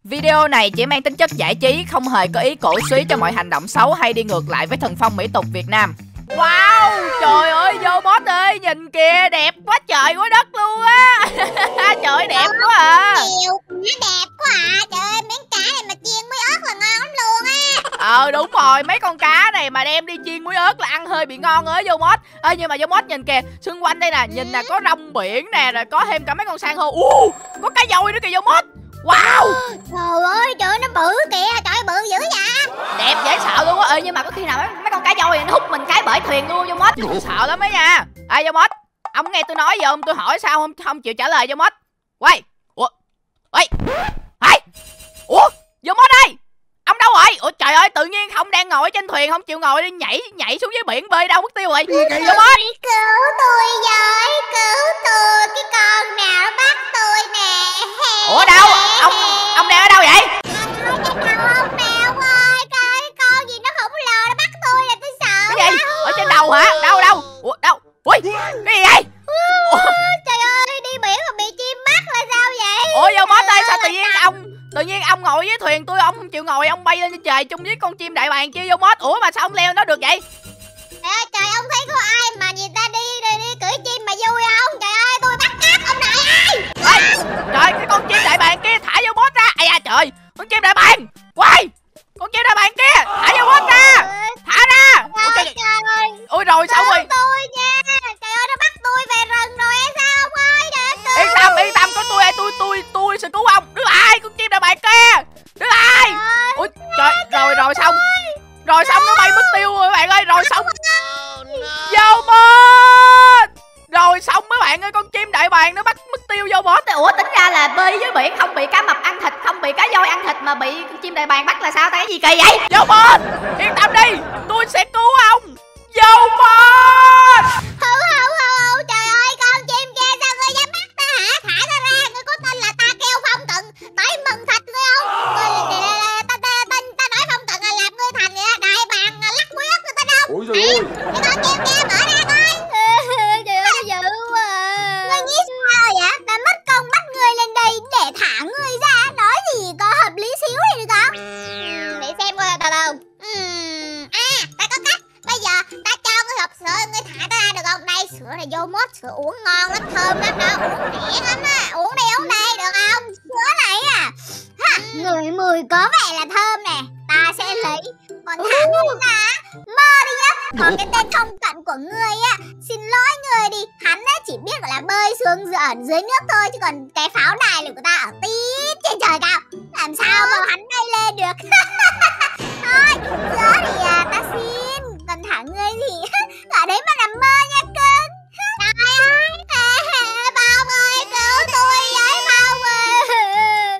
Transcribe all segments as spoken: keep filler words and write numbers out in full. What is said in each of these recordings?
Video này chỉ mang tính chất giải trí, không hề có ý cổ suý cho mọi hành động xấu hay đi ngược lại với thần phong mỹ tục Việt Nam. Wow, trời ơi, vô boss ơi, nhìn kìa, đẹp quá trời quá đất luôn á. Trời ơi, đẹp quá à. Nhiều, nó đẹp quá à. Trời ơi, miếng cá này mà chiên muối ớt là ngon lắm luôn á. Ờ đúng rồi, mấy con cá này mà đem đi chiên muối ớt là ăn hơi bị ngon ơi vô boss. Ê nhưng mà vô boss nhìn kìa, xung quanh đây nè, nhìn nè, có rong biển nè, rồi có thêm cả mấy con san hô. Ú, có cá dồi nữa kìa vô boss. Wow. Trời ơi, trời ơi, nó bự kìa, trời ơi, bự dữ vậy. Đẹp dễ sợ luôn á. Ê nhưng mà có khi nào mấy, mấy con cá dồi này nó hút mình cái bể thuyền luôn vô boss. Sợ lắm ấy nha. Ê vô boss, ông nghe tôi nói gì không? Tôi hỏi sao không không chịu trả lời vô boss. Quay. Ủa. Ê. Ê. Ủa, vô boss ơi. Ông đâu rồi? Ủa trời ơi, tự nhiên không đang ngồi trên thuyền, không chịu ngồi đi, nhảy nhảy xuống dưới biển bơi đâu mất tiêu rồi. Vô boss. Cứu tôi với, cứu tôi, cái con nào nó bắt tôi nè. Ủa đâu? Ông ông đang ở đâu vậy? Cái con nào ơi, cái con gì nó khổng lồ nó bắt tôi là tôi sợ. Cái gì? Ở trên đầu hả? Đâu đâu? Ủa đâu? Ui, cái gì vậy? Ủa? Trời ơi, đi biển mà bị chim bắt là sao vậy? Ủa vô boss ơi, sao tự nhiên ông tự nhiên ông ngồi với thuyền tôi, ông không chịu ngồi, ông bay lên trên trời chung với con chim đại bàng kia vô boss. Ủa mà sao ông leo nó được vậy? Trời ơi, trời, ông thấy có ai mà người ta đi đi, đi cưỡi chim mà vui không? Trời ơi, tôi bắt cát ông nội ơi. Ê, trời, cái con chim đại bàng kia thả vô boss ra. Ây da trời, con chim đại bàng. Quay, con chim đại bàng kia thả vô boss ra. Thả ra. Ủa, trời, Trời ơi. ôi rồi sao rồi? Tôi nha. Trời ơi, nó bắt tôi về rừng rồi hay sao ông ơi? Trời ơi, Yên tâm, yên tâm, có tôi đây, tôi tôi tôi sẽ cứu ông. Đứng lại, con chim đại bàng kia. Đứng lại. Ui trời, rồi rồi xong. Rồi xong nó bay mất tiêu rồi các bạn ơi, rồi xong. Vô boss. Rồi xong mấy bạn ơi, con chim đại bàng nó bắt mất tiêu vô boss. Ủa tính ra là bơi dưới biển không bị cá mập ăn thịt, không bị cá voi ăn thịt mà bị con chim đại bàng bắt là sao ta? Cái gì kỳ vậy? Vô boss, yên tâm đi, tôi sẽ cứu ông. Vô boss. hú hú hú, trời ơi, con chim kia sao ngươi dám bắt ta hả? Thả ta ra, ngươi có tin là ta kêu Phong Tận tới mừng thịt ngươi không? Ngươi, ta ta ta ta nói Phong Tận là làm ngươi thành đại bàng lắc muối ớt người ta đâu? Ôi trời ơi, Cái con chim kia mở ra coi. Trời ơi, dữ quá. Ngươi nghĩ sao vậy? Ta mất công bắt ngươi lên đây để thả ngươi ra, nói gì có hợp lý xíu đi được không? Uhm, để xem coi từ từ. Uhm, à, ta có cách. Bây giờ ta cho ngươi hộp sữa, ngươi thả ta ra được không? Đây, sữa này vô mốt, sữa uống ngon lắm, thơm lắm đó, uống rẻ lắm á. Uống đây, uống đây, được không? Sữa này à, ha, người mùi có vẻ là thơm nè. Ta sẽ lấy, còn thả ngươi ta mơ đi nhá. Còn cái tên Phong Cận của ngươi á, xin lỗi người đi, hắn á chỉ biết là bơi xuống ở dưới nước thôi, chứ còn cái pháo đài của ta ở tít trên trời cao, làm sao mà hắn bay lên được. Thôi, sữa thì à, ta xin, còn thả ngươi thì ở đấy mà nằm mơ nha cưng. Trời ơi, Phong ơi, cứu tôi với Phong ơi.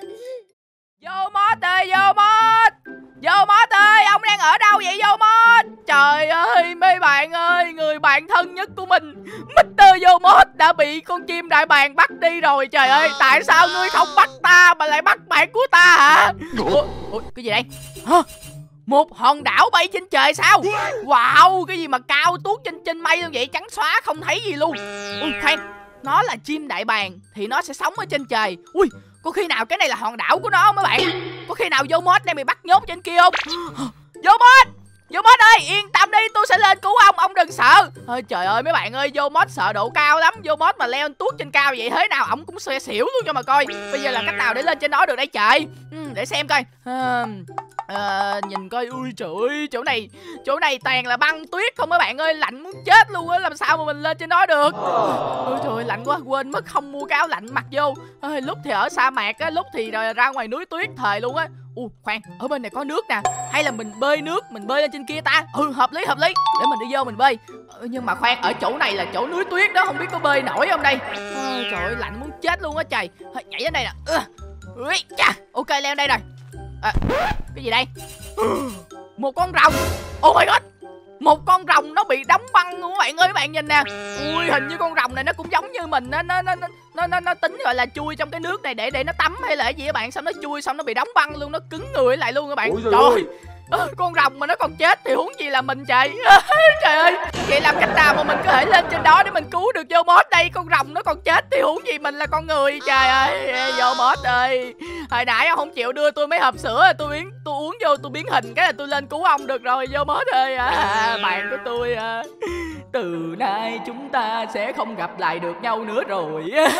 Vô boss ơi, vô boss. Vô boss ơi, ông đang ở đâu vậy vô boss? Trời ơi, mấy bạn ơi, người bạn thân nhất của mình, mít tơ vô boss đã bị con chim đại bàng bắt đi rồi. Trời ơi, tại sao ngươi không bắt ta mà lại bắt bạn của ta hả? Ủa, ủa cái gì đây? Hả? Một hòn đảo bay trên trời sao? Wow, cái gì mà cao tuốt trên trên mây luôn vậy, trắng xóa không thấy gì luôn. Ui khoan, nó là chim đại bàng thì nó sẽ sống ở trên trời. Ui, có khi nào cái này là hòn đảo của nó không mấy bạn? Có khi nào vô boss đang bị bắt nhốt trên kia không? Vô boss, vô boss ơi, yên tâm đi, tôi sẽ lên cứu ông, ông đừng sợ. Ôi trời ơi mấy bạn ơi, vô boss sợ độ cao lắm. Vô boss mà leo tuốt trên cao vậy thế nào ổng cũng sẽ xỉu luôn cho mà coi. Bây giờ là cách nào để lên trên đó được đây trời? Ừ, để xem coi. À, à, nhìn coi, ui trời ơi, chỗ này chỗ này toàn là băng tuyết không mấy bạn ơi, lạnh muốn chết luôn á, làm sao mà mình lên trên đó được. Ôi trời ơi, lạnh quá, quên mất không mua cái áo lạnh mặc vô. Ôi, lúc thì ở sa mạc á, lúc thì ra ngoài núi tuyết thời luôn á. Ủa khoan, ở bên này có nước nè, hay là mình bơi nước, mình bơi lên trên kia ta? Ừ, hợp lý hợp lý, để mình đi vô mình bơi. Ừ, nhưng mà khoan, ở chỗ này là chỗ núi tuyết đó, không biết có bơi nổi không đây. Ôi trời ơi, lạnh muốn chết luôn á trời. Nhảy đến đây nè. Ừ. Chà, ok leo đây rồi. À, cái gì đây? Một con rồng. Oh my god, một con rồng nó bị đóng băng luôn các bạn ơi, các bạn nhìn nè. Ui, hình như con rồng này nó cũng giống như mình, nó nó nó nó nó, nó tính gọi là chui trong cái nước này để để nó tắm hay là cái gì các bạn, xong nó chui xong nó bị đóng băng luôn, nó cứng người lại luôn các bạn. Ôi trời Trời ơi, à, con rồng mà nó còn chết thì huống gì là mình trời. Trời ơi, vậy làm cách nào mà mình có thể lên trên đó để mình cứu được Yomot đây? Con rồng nó còn chết thì huống gì mình là con người. Trời ơi, Yomot ơi, hồi nãy ông không chịu đưa tôi mấy hộp sữa, tôi biến tôi uống vô tôi biến hình cái là tôi lên cứu ông được rồi. Yomot ơi, à, bạn của tôi à. Từ nay chúng ta sẽ không gặp lại được nhau nữa rồi.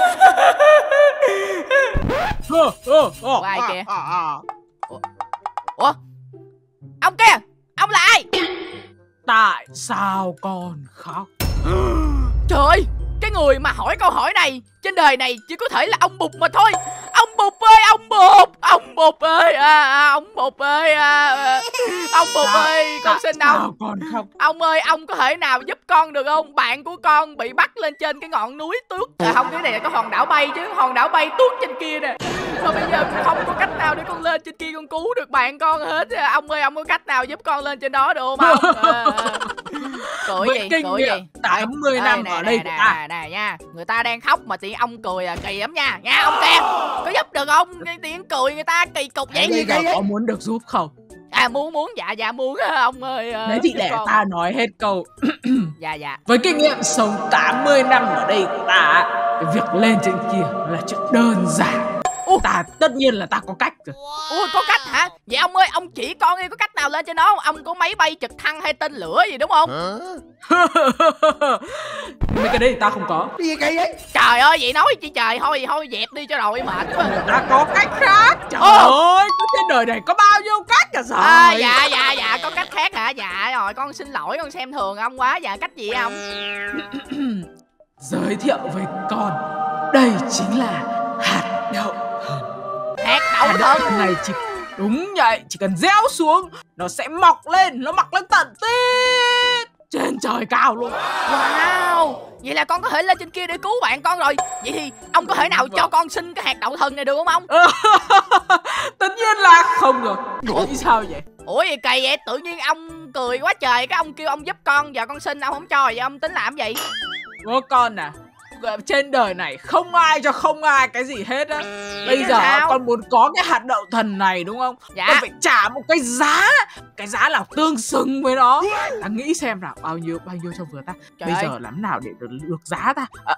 Ủa, ai kìa? Ủa? Ủa? Ông kia, ông là ai? Tại sao con khóc? Trời ơi, cái người mà hỏi câu hỏi này trên đời này chỉ có thể là ông Bụt mà thôi. Ông Bụt ơi, ông Bụt, ông Bụt ơi, à, à, ông Bụt ơi, à, à. Ông Bụt Sao? ơi, con xin ông. Con khóc? Ông ơi, ông có thể nào giúp con được không? Bạn của con bị bắt lên trên cái ngọn núi tuốt. À, không, cái này là có hòn đảo bay chứ, hòn đảo bay tuốt trên kia nè. Mà bây giờ không có cách nào để con lên trên kia con cứu được bạn con hết. Ông ơi, ông có cách nào giúp con lên trên đó được không ông? À, cười gì, kinh cười gì? tám mươi năm nè, ở nè, đây nè, của ta. nè, nè nha, người ta đang khóc mà tiện ông cười à, kỳ lắm nha. Nha ông Ken, có giúp được không? Tiện cười người ta kỳ cục vậy. Bây giờ có muốn được giúp không? À muốn muốn dạ dạ muốn ông ơi. Đấy thì để con. Ta nói hết câu. Dạ dạ. Với kinh nghiệm sống tám mươi năm ở đây của ta, cái việc lên trên kia là chuyện đơn giản. Ủa? Ta tất nhiên là ta có cách rồi. Ủa có cách hả? Vậy ông ơi, ông chỉ con đi có cách nào lên trên đó không? Ông có máy bay trực thăng hay tên lửa gì đúng không? Mấy cái đấy thì ta không có. Cái gì kỳ vậy? Trời ơi, vậy nói chi trời, thôi thôi dẹp đi cho rồi mệt quá. Ta có cách khác. Trời Ồ. ơi, trên đời này có bao nhiêu cách cả rồi. À, dạ dạ dạ, có cách khác hả? Dạ rồi, con xin lỗi, con xem thường ông quá. Dạ, cách gì không? Giới thiệu với con, đây chính là hạt đậu thần. Hạt đậu hạt thần? Đậu thần này chỉ đúng vậy, chỉ cần gieo xuống nó sẽ mọc lên, nó mọc lên tận tít trên trời cao luôn. Wow, vậy là con có thể lên trên kia để cứu bạn con rồi. Vậy thì ông có thể nào cho con xin cái hạt đậu thần này được không ông? Tất nhiên là không rồi. Ủa sao vậy? Ủa gì kỳ vậy? Tự nhiên ông cười quá trời, cái ông kêu ông giúp con, giờ con xin ông không cho, vậy ông tính làm gì? Bố con à, trên đời này không ai cho không ai cái gì hết á. Bây giờ sao? Con muốn có cái hạt đậu thần này đúng không? Dạ. Con phải trả một cái giá, cái giá là tương xứng với nó. Ta nghĩ xem nào, bao nhiêu bao nhiêu cho vừa ta. Trời Bây ơi. giờ làm nào để được, được giá ta? À,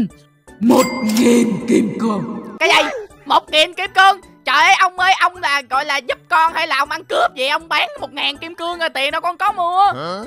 một nghìn kim cương. Cái gì? Một nghìn kim cương? Trời ơi, ông ơi, ông là gọi là giúp con hay là ông ăn cướp vậy? Ông bán một ngàn kim cương rồi tiền đâu con có mua.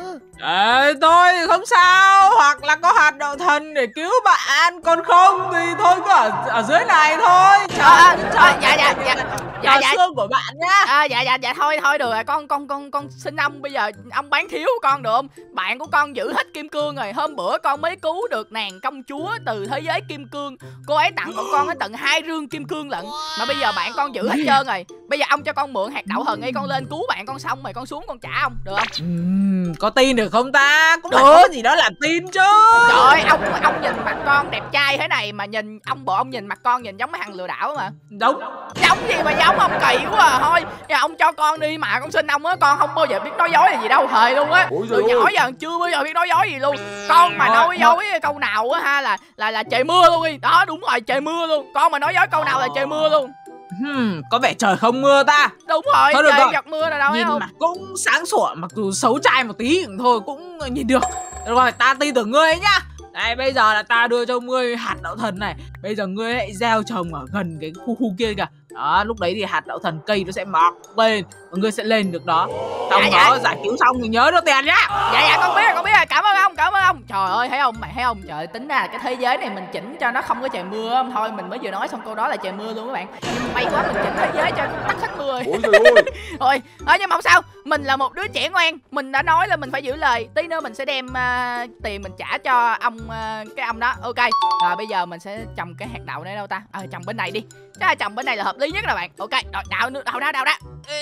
Ờ, thôi thì không sao. Hoặc là có hạt đậu thần để cứu bạn. Còn không thì thôi cứ ở, ở dưới này thôi. Chờ, à, à, dạ, dạ, dạ, dạ, dạ, xương của bạn nhá. À, dạ, dạ, dạ, thôi, thôi được rồi. Con, con, con, con xin ông bây giờ ông bán thiếu con được không? Bạn của con giữ hết kim cương rồi. Hôm bữa con mới cứu được nàng công chúa từ thế giới kim cương. Cô ấy tặng bọn con tới tận hai rương kim cương lận. Mà bây giờ bạn con giữ hết trơn rồi. Bây giờ ông cho con mượn hạt đậu thần đi, con lên cứu bạn con xong rồi con xuống con trả ông được không? Uhm, có tin được không ta? Cũng phải có gì đó là tin chứ. Trời ơi, ông ông nhìn mặt con đẹp trai thế này mà nhìn ông bộ ông nhìn mặt con nhìn giống mấy thằng lừa đảo mà. Giống. Giống gì mà giống, ông kỳ quá à. Thôi giờ ông cho con đi mà con xin ông á, con không bao giờ biết nói dối là gì đâu hề luôn á. Từ nhỏ giờ chưa bao giờ biết nói dối gì luôn. Con mà nói dối câu nào á ha là là là trời mưa luôn đi. Đó đúng rồi, trời mưa luôn. Con mà nói dối câu nào là trời mưa luôn. Hmm, có vẻ trời không mưa ta. Đúng rồi, thôi trời giọt mưa rồi đâu. Nhìn mặt cũng sáng sủa, mặc dù xấu trai một tí thôi cũng nhìn được. Được rồi, ta tin tưởng ngươi ấy nhá. Đây bây giờ là ta đưa cho ngươi hạt đậu thần này. Bây giờ ngươi hãy gieo trồng ở gần cái khu khu kia kìa. Đó, lúc đấy thì hạt đậu thần cây nó sẽ mọc lên và ngươi sẽ lên được đó. Xong dạ, đó dạ. Giải cứu xong thì nhớ đưa tiền nhá. Dạ dạ con biết rồi, con biết rồi. Cảm ơn ông, cảm ơn ông. Trời ơi thấy không, mày thấy không? Trời ơi, tính ra là cái thế giới này mình chỉnh cho nó không có trời mưa. Thôi mình mới vừa nói xong câu đó là trời mưa luôn các bạn. Nhưng may quá mình chỉnh thế giới cho tắt hết mưa rồi. Thôi, thôi nhưng mà không sao. Mình là một đứa trẻ ngoan, mình đã nói là mình phải giữ lời. Tí nữa mình sẽ đem uh, tiền mình trả cho ông uh, cái ông đó. Ok. Rồi bây giờ mình sẽ trồng cái hạt đậu này đâu ta? Ờ à, trồng bên này đi. Chắc là trồng bên này là hợp lý nhất các bạn. Ok, rồi đào nữa, đào ra, đào ra.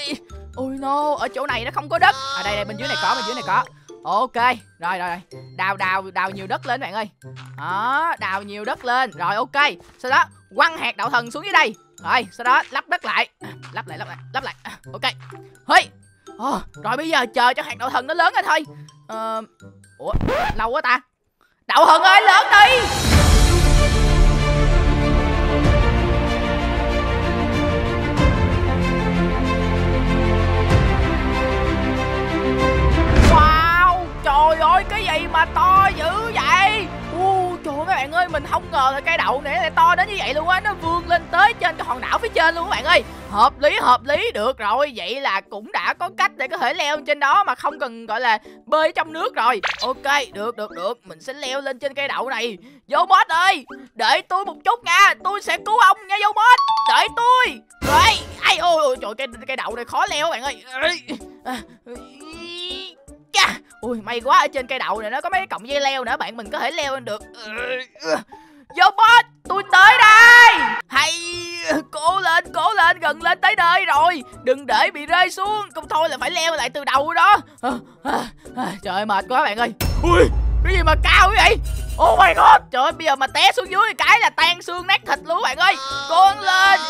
Ôi no, ở chỗ này nó không có đất. Ở à, đây đây bên dưới này có, bên dưới này có. Ok, rồi rồi rồi. Đào đào đào nhiều đất lên bạn ơi. Đó, đào nhiều đất lên. Rồi ok. Sau đó quăng hạt đậu thần xuống dưới đây. Rồi, sau đó lắp đất lại. À, lắp lại, lắp lại, lắp lại. À, ok. Hey. Oh, rồi bây giờ chờ cho hạt đậu thần nó lớn lên thôi. Ờ Ủa, lâu quá ta. Đậu thần ơi, lớn đi. bạn ơi, mình không ngờ là cây đậu này lại to đến như vậy luôn á. Nó vươn lên tới trên cái hòn đảo phía trên luôn các bạn ơi. Hợp lý hợp lý, được rồi. Vậy là cũng đã có cách để có thể leo lên trên đó mà không cần gọi là bơi trong nước rồi. Ok, được được được, mình sẽ leo lên trên cây đậu này. Yomot ơi, đợi tôi một chút nha, tôi sẽ cứu ông nha Yomot. Đợi tôi. Rồi, ai ôi ôi trời, cây cây đậu này khó leo các bạn ơi. Ui, may quá, ở trên cây đậu này nó có mấy cái cọng dây leo nữa, bạn mình có thể leo lên được. Yomot, tôi tới đây. Hay, cố lên, cố lên, gần lên tới nơi rồi. Đừng để bị rơi xuống, không thôi là phải leo lại từ đầu đó. à, à, à, Trời ơi, mệt quá bạn ơi. Ui, cái gì mà cao vậy? Oh my god, trời ơi, bây giờ mà té xuống dưới cái là tan xương nát thịt luôn bạn ơi. Cố lên.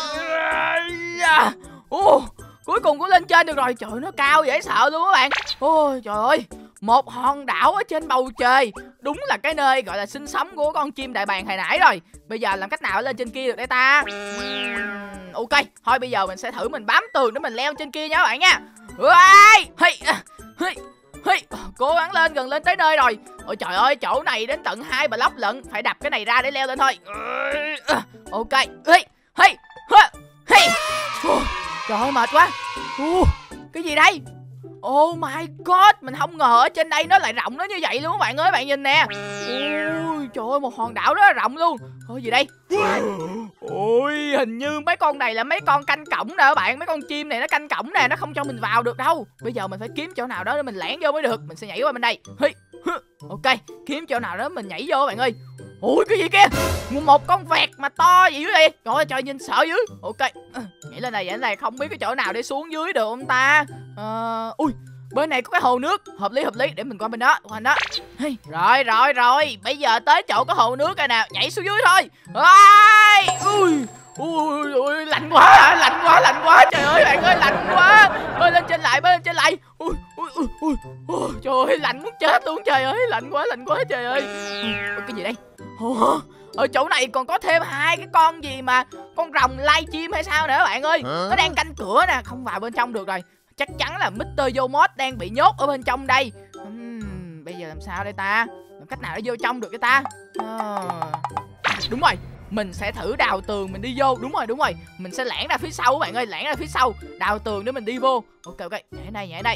uh, Cuối cùng cũng lên trên được rồi. Trời ơi, nó cao dễ sợ luôn các bạn. Ôi trời ơi, một hòn đảo ở trên bầu trời. Đúng là cái nơi gọi là sinh sống của con chim đại bàng hồi nãy rồi. Bây giờ làm cách nào lên trên kia được đây ta? uhm, Ok, thôi bây giờ mình sẽ thử mình bám tường để mình leo trên kia nha các bạn nha. Hey, hey, hey. Cố gắng lên, gần lên tới nơi rồi. Ôi trời ơi, chỗ này đến tận hai block lận. Phải đập cái này ra để leo lên thôi. Ok, hey, hey, hey. Trời ơi, mệt quá. Cái gì đây? Oh my god, mình không ngờ ở trên đây nó lại rộng nó như vậy luôn các bạn ơi, bạn nhìn nè. Ôi trời ơi, một hòn đảo rất là rộng luôn. Ôi gì đây? Ôi, hình như mấy con này là mấy con canh cổng nè các bạn. Mấy con chim này nó canh cổng nè, nó không cho mình vào được đâu. Bây giờ mình phải kiếm chỗ nào đó để mình lẻn vô mới được. Mình sẽ nhảy qua bên đây. Ok, kiếm chỗ nào đó mình nhảy vô các bạn ơi. Ui, cái gì kia? Một con vẹt mà to gì dưới đây. Trời ơi, trời, nhìn sợ dữ. Ok, nhảy lên này, nhảy lên này. Không biết cái chỗ nào để xuống dưới được không ta? uh, Ui, bên này có cái hồ nước. Hợp lý hợp lý, để mình qua bên đó. Qua đó. Hey. Rồi rồi rồi, bây giờ tới chỗ có hồ nước rồi nào. Nhảy xuống dưới thôi. Ui, ui, ui, ui, lạnh quá, lạnh quá, lạnh quá. Trời ơi bạn ơi, lạnh quá. Bơi lên trên lại, bơi lên trên lại. Ui, ui, ui, ui, ui. Trời ơi, lạnh muốn chết luôn. Trời ơi, lạnh quá, lạnh quá trời ơi. Ui, cái gì đây? Ủa? Ở chỗ này còn có thêm hai cái con gì mà con rồng lai chim hay sao nữa các bạn ơi. Nó đang canh cửa nè, không vào bên trong được rồi. Chắc chắn là mít tơ Yomot đang bị nhốt ở bên trong đây. uhm, Bây giờ làm sao đây ta? Làm cách nào để vô trong được cái ta? à, Đúng rồi, mình sẽ thử đào tường mình đi vô. Đúng rồi, đúng rồi, mình sẽ lẻn ra phía sau các bạn ơi. Lẻn ra phía sau, đào tường để mình đi vô. Ok, ok, nhảy đây, nhảy đây.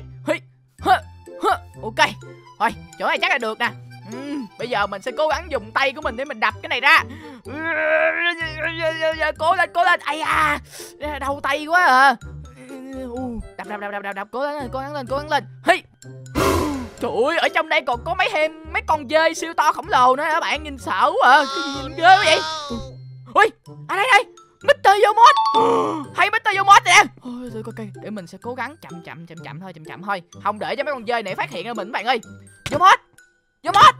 Ok, thôi, chỗ này chắc là được nè. uhm, Bây giờ mình sẽ cố gắng dùng tay của mình để mình đập cái này ra. Cố lên, cố lên. Ây da, đau tay quá à. Đập, đập, đập, đập, đập, đập. Cố gắng lên, cố gắng lên, cố gắng lên. Hey. Trời ơi, ở trong đây còn có mấy thêm mấy con dơi siêu to khổng lồ nữa các bạn, nhìn sợ quá à. Cái gì nhìn ghê quá vậy? Ui, à đây đây, mít tơ Yomot. Hay mít tơ Yomot nè. Ôi, ok, để mình sẽ cố gắng chậm chậm chậm chậm thôi, chậm chậm thôi. Không để cho mấy con dơi này phát hiện ra mình các bạn ơi. Yomot, Yomot.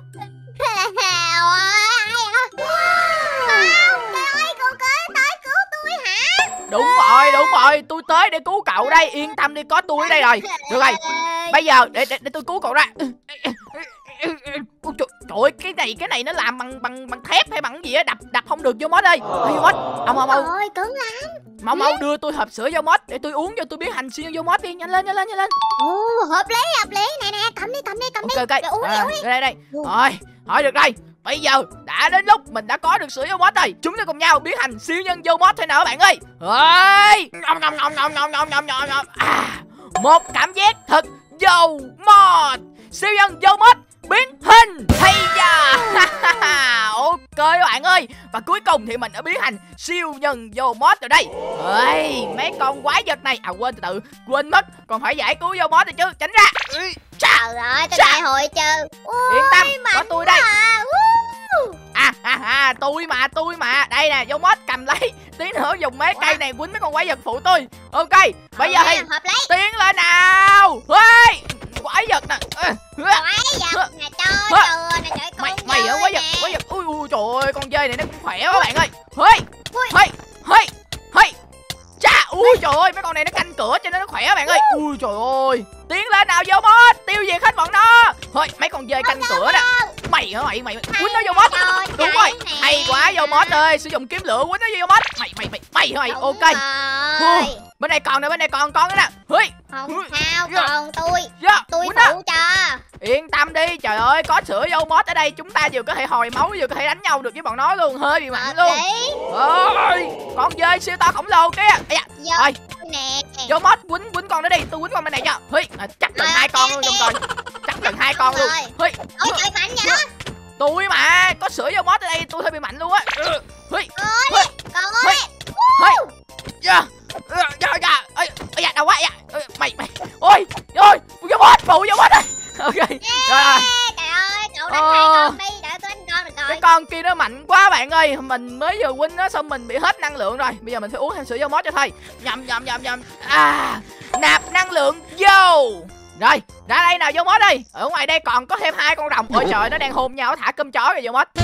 Đúng rồi, đúng rồi, tôi tới để cứu cậu đây, yên tâm đi, có tôi ở đây rồi. Được rồi, bây giờ để để, để tôi cứu cậu ra. Trời, trời ơi, cái này cái này nó làm bằng bằng bằng thép hay bằng gì á, đập đập không được Yomot ơi. Yomot, ông ông ông. Ôi, cứng lắm. Mau mau đưa tôi hộp sữa Yomot để tôi uống cho tôi biến thành siêu Yomot đi, nhanh lên nhanh lên nhanh lên. Ồ, hợp lý hợp lý, nè nè, cầm đi cầm đi cầm đi. Ok, ok, uống đi, uống đi. Đây đây. Rồi, thôi được rồi. Bây giờ đã đến lúc mình đã có được sữa Yomot rồi. Chúng ta cùng nhau biến thành siêu nhân Yomot thôi nào các bạn ơi. Ơi, ngom ngom ngom ngom ngom ngom ngom ngom ngom. À, một cảm giác thật Yomot. Siêu nhân Yomot biến hình. Hay da. Ok các bạn ơi. Và cuối cùng thì mình đã biến thành siêu nhân Yomot rồi đây. Ơi, mấy con quái vật này. À quên, từ từ, quên mất, còn phải giải cứu Yomot rồi chứ. Tránh ra. Trời ơi, tới đại hội chứ. Yên tâm, có tôi đây. À, à, à, tôi mà, tôi mà. Đây nè, Yomot cầm lấy. Tí nữa dùng mấy cây này quýnh mấy con quái vật phụ tôi. Ok, bây giờ thì tiến lên nào. Ê, quái vật nè. Quái vật nè, cho chưa nè, trời, con mày mày ở quái vật, quái vật. Ui ui trời ơi, con dơi này nó cũng khỏe quá bạn ơi. Hey, hey, hey, hey. Chà, ui trời ơi, mấy con này nó canh cửa cho nên nó khỏe bạn ơi. Ui trời ơi, tiến lên nào Yomot, tiêu diệt hết bọn nó. Thôi, mấy con dơi canh cửa nè. Mày hả mày, mày quýnh nó Yomot. Đúng rồi, hay quá Yomot ơi, sử dụng kiếm lửa quýnh nó Yomot. Mày mày mày mày hả mày? Ok. Bên này còn nè, bên này còn con nữa nè. Hey. Không sao, còn tôi. Tôi phụ cho. Yên tâm đi, trời ơi, có sữa vô mod ở đây chúng ta vừa có thể hồi máu vừa có thể đánh nhau được với bọn nó luôn, hơi bị mạnh luôn. Ôi, con dơi siêu to khổng lồ kia. Ây da, nè. Vô mod quýnh quýnh con nó đi, tôi quýnh con bên này cho. Huy, à, chắc gần hai con luôn trong coi. Chắc gần hai con luôn. Huy. Ôi trời mạnh vậy đó. Tôi mà, có sữa vô mod ở đây tôi hơi bị mạnh luôn á. Huy. Huy. Huy. Huy. Dạ. Dạ dạ. Ôi, dạ đau quá dạ. Mày mày. Ôi, ôi, vô mod, phụ vô mod đây. Ok. Rồi rồi. Trời ơi, cậu đánh hai con đi, để tôi đánh con được rồi. Cái con kia nó mạnh quá bạn ơi, mình mới vừa quýnh nó xong mình bị hết năng lượng rồi. Bây giờ mình phải uống thêm sữa vô mod cho thầy. Nhầm nhầm nhầm nhầm. À, nạp năng lượng vô. Rồi, ra đây nào vô mod đi. Ở ngoài đây còn có thêm hai con rồng. Ôi trời, nó đang hôn nhau thả cơm chó rồi vô mod.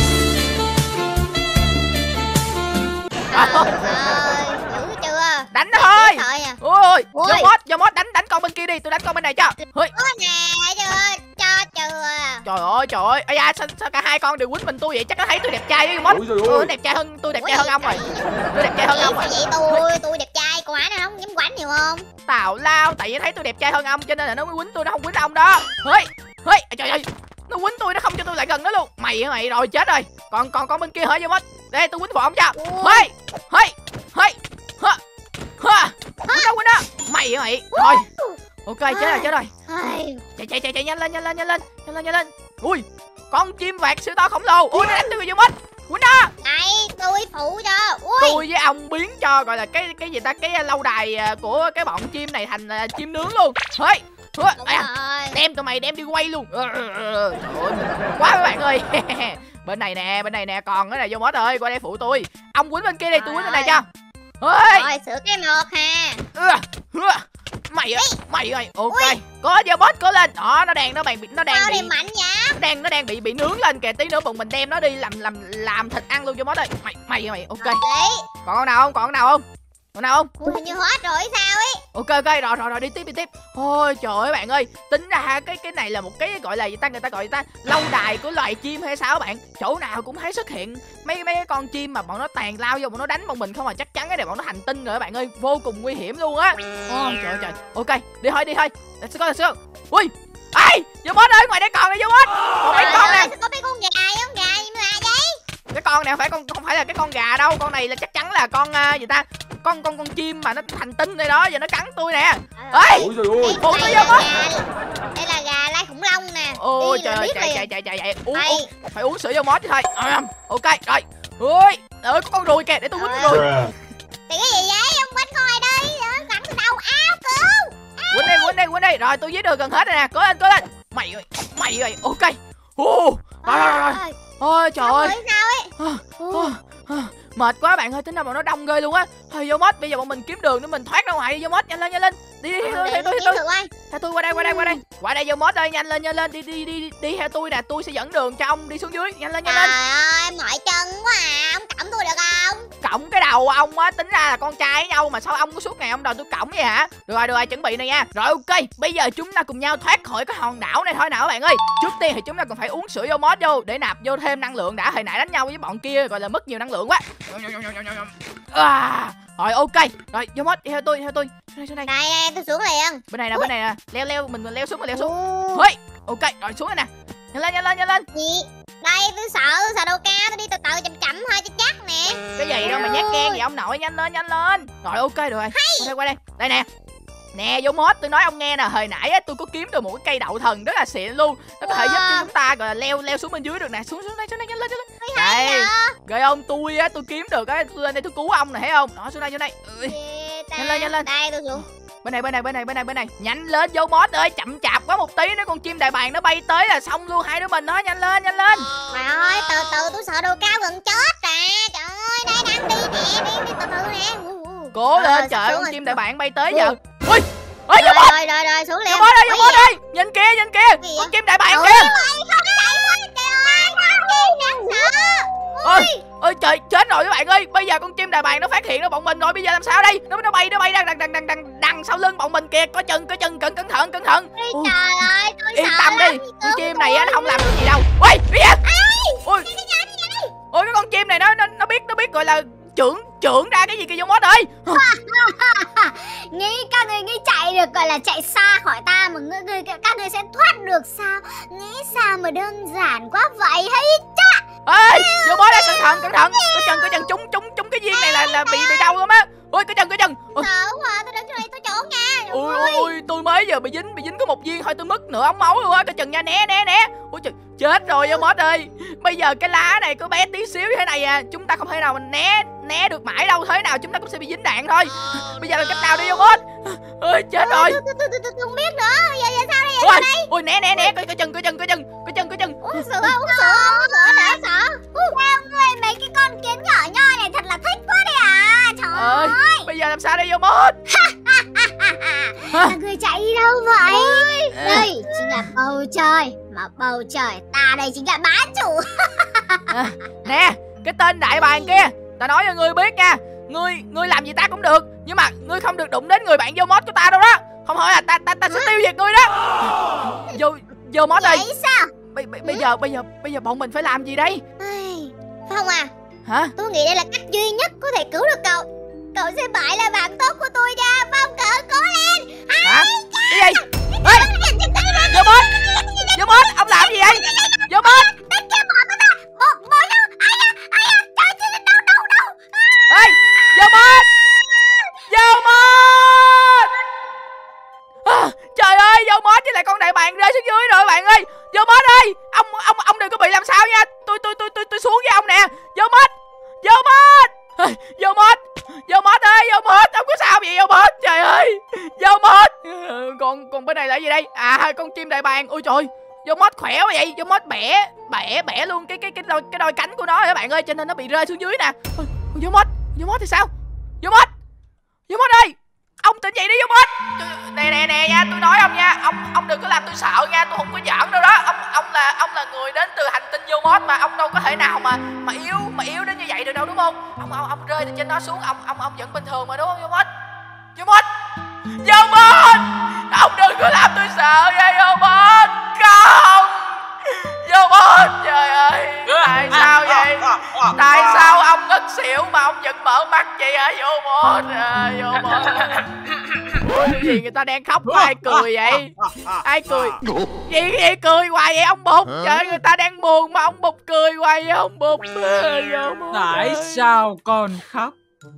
Trời ơi, dữ chưa? Đánh nó thôi. À. Ôi, vô mod, vô mod đánh đánh con bên kia đi, tôi đánh con bên này cho. Ôi. Nè, chưa, cho chưa. Trời ơi, trời ơi. Ây da, sao, sao cả hai con đều quýnh mình tôi vậy? Chắc nó thấy tôi đẹp trai với mod. Tôi đẹp trai hơn, tôi đẹp trai hơn ông rồi. Tôi đẹp trai hơn ông rồi. Vậy tôi, tôi đẹp trai quá nó không dám quánh nhiều không? Tào lao, tại vì thấy tôi đẹp trai hơn ông cho nên là nó mới quýnh tôi, nó không quýnh ông đó. Hơi, hơi, trời ơi. Nó quýnh tôi, nó không cho tôi lại gần nó luôn. Mày mày rồi chết rồi. Còn còn con bên kia hả vô mod. Đây tôi quýnh phụ ông cho. Hơi, hơi, hơi. Ha. Ha. Quýnh đó, quýnh đó. Mày mày. Rồi. Ok, chết rồi, chết rồi. Chạy chạy chạy chạy nhanh lên, nhanh lên, nhanh lên. Nhanh lên, nhanh lên. Ui, con chim vạc siêu to khổng lồ. Ui, nó đánh tôi vô mod. Quýnh đó. Đây, tôi phụ cho. Ui. Tôi với ông biến cho gọi là cái cái gì ta, cái lâu đài của cái bọn chim này thành uh, chim nướng luôn. Hơi. À, đem tụi mày đem đi quay luôn. Trời ơi, quá các bạn ơi. Bên này nè, bên này nè, còn cái này vô mod ơi, qua đây phụ tôi. Ông quýnh bên kia đi, tôi quýnh bên này cho. Rồi, sửa cái một ha. Mày ơi, mày ơi, ok. Có vô mod, có lên. Đó, nó đang nó đang nó đang bị mạnh vậy? Nó đang nó đang bị bị nướng lên kìa, tí nữa bọn mình đem nó đi làm làm làm thịt ăn luôn cho mod ơi. Mày mày mày, ok. Còn con nào không? Còn con nào không? Còn nào không? Ui, hình như hết rồi sao ấy. Ok ok, rồi rồi rồi, đi tiếp đi tiếp. Ôi trời ơi bạn ơi, tính ra cái cái này là một cái gọi là gì ta, người ta gọi gì ta, lâu đài của loài chim hay sao bạn? Chỗ nào cũng thấy xuất hiện mấy mấy cái con chim mà bọn nó tàn lao vô, bọn nó đánh bọn mình không, mà chắc chắn cái này bọn nó hành tinh rồi các bạn ơi, vô cùng nguy hiểm luôn á. Ôi trời trời. Ok, đi thôi đi thôi. Let's go let's go. Ui. Ê, vô mod ơi, ngoài đây còn này vô mod. Còn mấy con nè. Có mấy con gà, con gà gì mà vậy? Cái con này phải con không phải là cái con gà đâu, con này là chắc chắn là con uh, gì ta, con con con chim mà nó thành tinh đây đó, giờ nó cắn tôi nè. Ê, phụ tôi vô mod. Đây là gà lai khủng long nè. Ôi trời ơi, chạy chạy chạy chạy chạy uống, uống phải uống sữa vô mod chứ thôi. Ok rồi. Ôi ơi, có con ruồi kìa, để tôi quýnh con ruồi. Thì cái gì vậy, ông quýnh con này đi, cắn tôi đau áo cứu. Quýnh đi quýnh đi quýnh đi. Rồi tôi giết được gần hết rồi nè, cố lên cố lên. Mày ơi mày ơi, ok. Ồ rồi rồi rồi. Ôi trời ơi. Mệt quá bạn ơi, tính ra bọn nó đông ghê luôn á. Thôi vô mod, bây giờ bọn mình kiếm đường để mình thoát ra ngoài đi, vô mod, nhanh lên nhanh lên. Đi đi theo tôi theo tôi theo tôi. Theo tôi qua đây qua đây qua đây. Qua đây vô mod ơi, nhanh lên nhanh lên, đi đi đi đi theo tôi nè, tôi sẽ dẫn đường cho ông đi xuống dưới, nhanh lên nhanh lên. Trời ơi, mỏi chân quá à, ông cõng tôi được không? Cõng cái đầu ông á, tính ra là con trai với nhau mà sao ông có suốt ngày ông đòi tôi cõng vậy hả? Được rồi được rồi, chuẩn bị này nha. Rồi ok, bây giờ chúng ta cùng nhau thoát khỏi cái hòn đảo này thôi nào các bạn ơi. Trước tiên thì chúng ta còn phải uống sữa vô mod vô để nạp vô thêm năng lượng đã, hồi nãy đánh nhau với bọn kia gọi là mất nhiều năng lượng quá. À, rồi ok, rồi vô mod, đi theo tôi theo tôi. Đây, đây, đây tôi xuống liền. Bên này nè, bên này nè, leo leo mình mình leo xuống mình leo xuống. Ôi, ok, rồi xuống đây nè. Nhanh lên nhanh lên nhanh lên. Gì? Đây tôi sợ, tôi sợ độ cao, tôi đi từ từ chậm chậm thôi cho chắc nè. Cái gì đâu mà nhát gan vậy ông nội, nhanh lên nhanh lên. Rồi ok được rồi. Qua đây qua đây. Đây nè. Nè vô mod, tôi nói ông nghe nè, hồi nãy á tôi có kiếm được một cái cây đậu thần rất là xịn luôn. Nó có thể giúp cho chúng ta gọi là leo leo xuống bên dưới được nè. Xuống xuống đây xuống đây nhanh lên nhanh lên. Đây. Rồi ông tôi á tôi kiếm được á, tôi lên đây tôi cứu ông nè, thấy không? Đó xuống đây xuống đây. Ừ. Nhanh lên nhanh lên. Đây tôi xuống. Bên này bên này bên này bên này bên này. Nhanh lên vô mod ơi, chậm chạp quá một tí nữa con chim đại bàng nó bay tới là xong luôn hai đứa mình đó, nhanh lên nhanh lên. Trời ơi, từ từ tôi sợ độ cao gần chết à. Trời ơi, đây đang đi nè, đi đi từ từ nè. Cố lên, trời con chim đại bàng bay tới giờ. Ui. Ôi vô mod. Rồi rồi rồi xuống liền. Vô mod đây, vô mod đây. Nhìn kia, nhìn kia. Con chim đại bàng kìa. Ôi, ôi trời, chết rồi các bạn ơi. Bây giờ con chim đại bàng nó phát hiện ra bọn mình rồi, bây giờ làm sao đây? Nó nó bay nó bay đang đằng đằng đằng đằng đằng sau lưng bọn mình kìa, có chân có chân, cẩn cẩn thận cẩn thận. Trời ơi, tôi yên tâm đi, con chim này á nó không làm được gì đâu. Ôi, cái gì? Ôi. Ôi cái con chim này nó nó nó biết nó biết gọi là trưởng trưởng ra cái gì kìa vô mod ơi. Nghĩ các người nghĩ chạy việc gọi là chạy xa khỏi ta mà ngươi, ngươi, các ngươi sẽ thoát được sao? Nghĩ sao mà đơn giản quá vậy hay cha? Ê, vô bó đây, cẩn thận, cẩn thận. Cái chân, cái chân trúng, trúng, trúng cái viên này là là bị bị đau lắm á. Ôi, cái chân, cái chân. Ôi. Sợ quá, tôi đứng chỗ này tôi trốn nha. Ôi, ôi, ôi, tôi mới giờ bị dính, bị dính có một viên thôi tôi mất nửa ống máu luôn á. Cái chân nha, né, né, né. Ôi trời, chết rồi vô mốt ơi. Bây giờ cái lá này có bé tí xíu như thế này à, chúng ta không thể nào mình né né được mãi đâu, thế nào chúng ta cũng sẽ bị dính đạn thôi. Bây giờ là cách nào đi vô mốt? Ôi chết rồi. Tôi tôi tôi tôi không biết nữa. Giờ giờ sao đây? Giờ Ôi, sao đây? ôi né né né, cái cái chân, cái chân, cái chân, cái chân, cái chân. Uống sữa, uống sữa, uống sữa đã sợ. Sao người mấy cái con kiến nhỏ nhoi này thật là thích quá đi à. Trời ơi. Bây giờ làm sao đây vô mốt? Các người chạy đi đâu vậy? Đây chính là bầu trời. Mà bầu trời ta đây chính là bá chủ. À, nè, cái tên đại bàng kia, ta nói cho ngươi biết nha, ngươi ngươi làm gì ta cũng được, nhưng mà ngươi không được đụng đến người bạn vô mod của ta đâu đó, không thôi là ta ta ta sẽ tiêu diệt ngươi đó. Vô vô mod ơi. Vậy sao? Bây, bây, bây giờ bây giờ bây giờ bọn mình phải làm gì đây? Phong à, hả? Tôi nghĩ đây là cách duy nhất có thể cứu được cậu. Cậu sẽ mãi là bạn tốt của tôi nha. Phong cậu cố lên. Hả? Cái gì? Ê, vô mod, vô mod, ông làm gì vậy? Vô mod. Ê, vô mod, vô mod. À, trời ơi, vô mod với lại con đại bàng rơi xuống dưới rồi bạn ơi. Vô mod ơi, ông ông ông đừng có bị làm sao nha. Tôi tôi tôi tôi tôi xuống với ông nè. Vô mod, vô mod, vô mod, vô mod ơi, vô mod, ông có sao vậy vô mod? Trời ơi, vô mod. Còn còn bên này là gì đây? À, con chim đại bàng. Ôi trời, vô mod khỏe quá vậy. Vô mod bẻ bẻ bẻ luôn cái cái cái đôi cái đôi cánh của nó rồi các bạn ơi, cho nên nó bị rơi xuống dưới nè. Vô mod, vô mod thì sao? Vô mod, vô mod ơi, ông tỉnh dậy đi vô mod. Nè nè nè nha, tôi nói ông nha, ông ông đừng có làm tôi sợ nha, tôi không có giỡn đâu đó. Ông ông là ông là người đến từ hành tinh vô mod mà, ông đâu có thể nào mà mà yếu mà yếu đến như vậy được đâu đúng không? Ông ông ông rơi từ trên đó xuống, ông ông ông vẫn bình thường mà đúng không vô mod? Vô mod, vô mod, ông đừng có làm tôi sợ nha vô mod, không. Vô mod, trời ơi, tại sao vậy? Tại sao ông ngất xỉu mà ông vẫn mở mắt vậy hả vô mod? À, vô mod. Ôi, cái gì người ta đang khóc mà ai cười vậy? Ai cười? Gì vậy cười hoài vậy ông Bụt? Trời ơi, người ta đang buồn mà ông Bụt cười hoài vậy ông Bụt? Vô mod. Tại sao con khóc?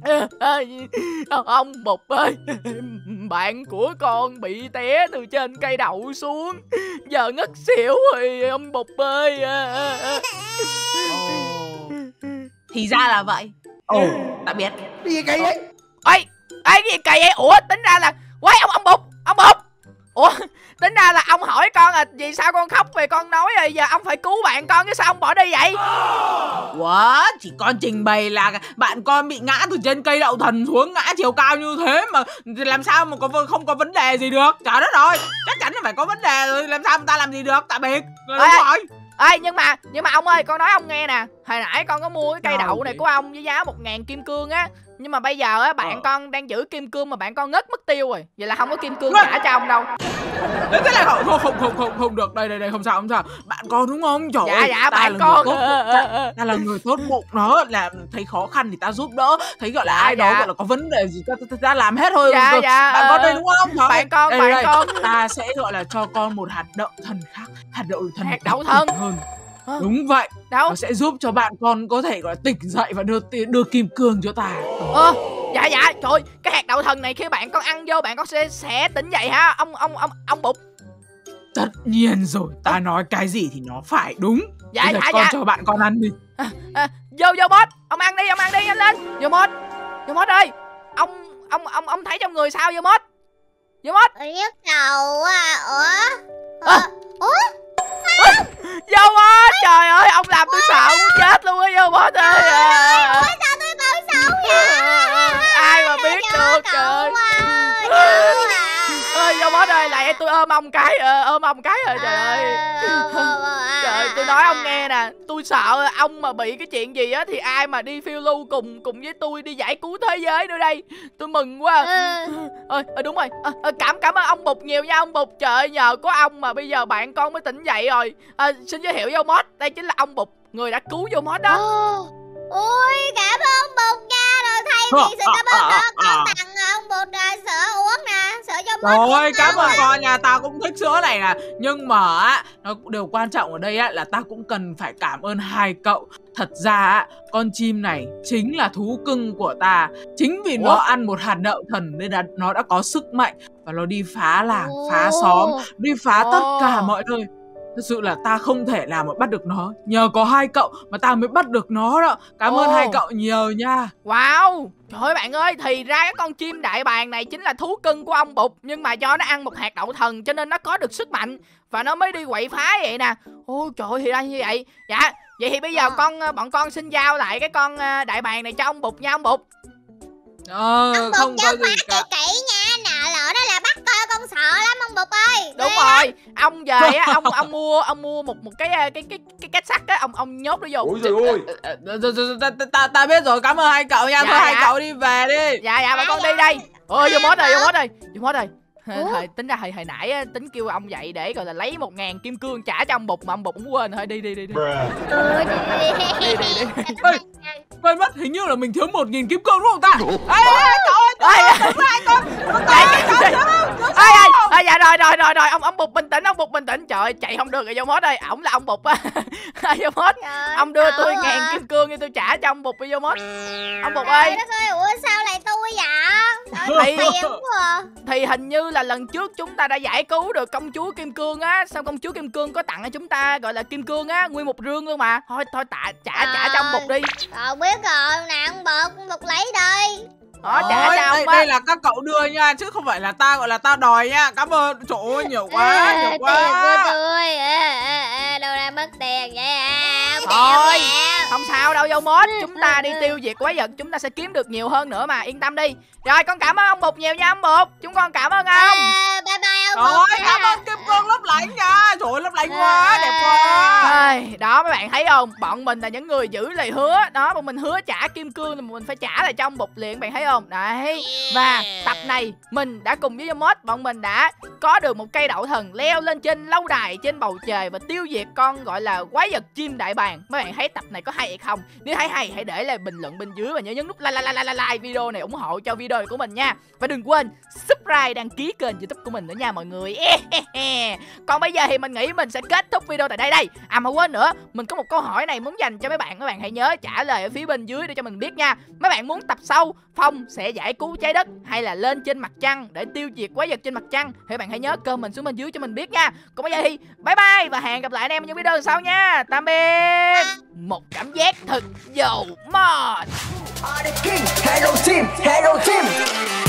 Ông Bụt ơi, bạn của con bị té từ trên cây đậu xuống, giờ ngất xỉu rồi ông Bụt ơi. Ồ, thì ra là vậy. Ồ, đã biết. Cái gì kỳ vậy? Ê, ê, cái gì kỳ vậy? Ủa, tính ra là quay ông ông Bụt, ông Bụt. Ủa, tính ra là ông hỏi con là vì sao con khóc về con nói rồi giờ ông phải cứu bạn con chứ sao ông bỏ đi vậy? What? Chỉ con trình bày là bạn con bị ngã từ trên cây đậu thần xuống, ngã chiều cao như thế mà làm sao mà có không có vấn đề gì được? Trời đất ơi, chắc chắn là phải có vấn đề rồi, làm sao người ta làm gì được? Tạm biệt. Đúng rồi. Ê, nhưng mà nhưng mà ông ơi, con nói ông nghe nè, hồi nãy con có mua cái cây đậu này của ông với giá một ngàn kim cương á, nhưng mà bây giờ á bạn ờ. con đang giữ kim cương mà bạn con ngất mất tiêu rồi, vậy là không có kim cương trả cho ông đâu. Thế là không không không không không, không được, đây đây đây không sao không sao, bạn con đúng không? Trời dạ ơi, dạ bạn con ta, ta là người tốt bụng đó, là thấy khó khăn thì ta giúp đỡ, thấy gọi là dạ, ai đó dạ. gọi là có vấn đề gì ta, ta, ta làm hết thôi. Dạ rồi. dạ. Bạn con đây đúng không? Trời bạn con đây, bạn đây, con ta sẽ gọi là cho con một hạt đậu thần khác, hạt đậu thần hạt đậu thần hơn. Hả? Đúng vậy. Đâu? Nó sẽ giúp cho bạn con có thể gọi là tỉnh dậy và đưa đưa kim cương cho ta. Ờ, dạ dạ, trời, cái hạt đậu thần này khi bạn con ăn vô bạn con sẽ sẽ tỉnh dậy ha, ông ông ông ông Bụt. Tất nhiên rồi, ta à. nói cái gì thì nó phải đúng. Dạ dạ con dạ. cho bạn con ăn đi. À, à, vô vô boss, ông ăn đi, ông ăn đi, nhanh lên. Vô boss, vô boss ơi, ông ông ông ông thấy trong người sao vô boss? Vô boss. Nhức đầu à, ủa? À. Ủa? Vô boss, trời ơi, ông làm tôi sợ muốn chết luôn á vô boss ơi. À. Ủa sao tôi còn xấu vậy? Ai mà biết được trời. Ơi vô boss ơi, lại tôi ôm ông cái, ôm ông cái rồi trời ơi. Trời, tôi nói ông nghe nè, tôi sợ ông mà bị cái chuyện gì á thì ai mà đi phiêu lưu cùng cùng với tôi đi giải cứu thế giới nữa đây. Tôi mừng quá. Ơi, à, đúng rồi. À, cảm cảm ơn ông Bụt nhiều nha ông Bụt. Trời ơi, nhờ có ông mà bây giờ bạn con mới tỉnh dậy rồi. À, xin giới thiệu vô mod, đây chính là ông Bụt, người đã cứu vô mod đó. Ôi, cảm ơn ông Bụt nha. Rồi thay vì sự cảm ơn đó, con tặng ông Bụt sữa uống nè, sữa cho Rồi, cảm ơn con nha, tao cũng thích sữa này nè. Nhưng mà á, nó điều quan trọng ở đây á là tao cũng cần phải cảm ơn hai cậu. Thật ra á, con chim này chính là thú cưng của ta. Chính vì Ủa? nó ăn một hạt đậu thần nên là nó đã có sức mạnh. Và nó đi phá làng, phá xóm, đi phá Ồ. tất cả mọi nơi. Thật sự là ta không thể nào mà bắt được nó. Nhờ có hai cậu mà ta mới bắt được nó đó. Cảm Ồ. ơn hai cậu nhiều nha. Wow. Trời ơi bạn ơi, thì ra cái con chim đại bàng này chính là thú cưng của ông Bụt. Nhưng mà do nó ăn một hạt đậu thần cho nên nó có được sức mạnh và nó mới đi quậy phá vậy nè. Ôi trời ơi, thì ra như vậy. Dạ, vậy thì bây giờ con bọn con xin giao lại cái con đại bàng này cho ông Bụt nha ông Bụt. Ờ, ông Bụt không nhớ có khóa gì kỹ cả. kỹ nha, nợ lỡ đó là bắt coi con sợ lắm ông Bụt ơi. Đúng Ghê rồi, lắm. ông về á, ông ông mua ông mua một một cái cái cái cái kết sắt á, ông ông nhốt nó vô. Ôi trời ơi. Ta, ta, ta, ta biết rồi, cảm ơn hai cậu nha. Dạ, Thôi hai dạ. cậu đi về đi. Dạ dạ, bà con đi đây. Ôi vô mốt rồi, vô mốt rồi, vô mốt rồi. Thời, tính ra hồi, hồi nãy á, tính kêu ông dậy để gọi là lấy một ngàn kim cương trả cho ông Bụt mà ông Bụt cũng quên. Thôi đi đi đi đi. Ừ, đi Đi đi đi. Ê, quên mất, hình như là mình thiếu một nghìn kim cương đúng không ta? Ê, ê, cậu ơi, Ê, ê, dạ rồi rồi rồi rồi, ông ông Bụt bình tĩnh, ông Bụt bình tĩnh. Trời ơi, chạy không được rồi vô mốt ơi, ổng là ông Bụt á. Vô mốt, ông đưa tôi ngàn kim cương thì tôi trả cho ông Bụt đi vô mốt. Ông Bụt ơi. Ủa sao lại tôi Thì, vậy? thì hình như là lần trước chúng ta đã giải cứu được công chúa Kim Cương á. Sao công chúa Kim Cương có tặng cho chúng ta gọi là kim cương á, nguyên một rương luôn mà. Thôi thôi tạ, trả à, trả cho ông Bụt đi. Rồi biết rồi, nè ông Bụt, ông Bụt lấy đây. Đó, trả cho ông đây, á. đây là các cậu đưa nha, chứ không phải là ta gọi là ta đòi nha. Cảm ơn, trời ơi, nhiều quá, à, nhiều quá. Tiền của tôi, à, à, à, đâu ra mất tiền vậy à? Thôi, không sao đâu vô mốt. Chúng ta đi tiêu diệt quái vật, chúng ta sẽ kiếm được nhiều hơn nữa mà, yên tâm đi. Rồi con cảm ơn ông Bụt nhiều nha ông Bụt. Chúng con cảm ơn ông. À, bye bye ông Bụt. Rồi, cảm ơn kim cương lấp lánh nha. Trời ơi, lấp lánh quá, đẹp quá. À, đó mấy bạn thấy không? Bọn mình là những người giữ lời hứa. Đó, bọn mình hứa trả kim cương thì mình phải trả lại cho ông Bụt liền, bạn thấy không? Đấy. Và tập này mình đã cùng với Yomot, bọn mình đã có được một cây đậu thần leo lên trên lâu đài trên bầu trời và tiêu diệt con gọi là quái vật chim đại bàng. Mấy bạn thấy tập này có hay hay không? Nếu thấy hay hãy để lại bình luận bên dưới và nhớ nhấn nút like like like like video này ủng hộ cho video này của mình nha. Và đừng quên subscribe, đăng ký kênh YouTube của mình nữa nha mọi người. Còn bây giờ thì mình nghĩ mình sẽ kết thúc video tại đây đây. À mà quên nữa, mình có một câu hỏi này muốn dành cho mấy bạn. Mấy bạn hãy nhớ trả lời ở phía bên dưới để cho mình biết nha. Mấy bạn muốn tập sau Phong sẽ giải cứu trái đất hay là lên trên mặt trăng để tiêu diệt quái vật trên mặt trăng thì bạn hãy nhớ comment xuống bên dưới cho mình biết nha. Còn bây giờ thì bye bye và hẹn gặp lại anh em ở những video sau nha. Tạm biệt. Một cảm giác thật dầu mod. Hello team, hello team.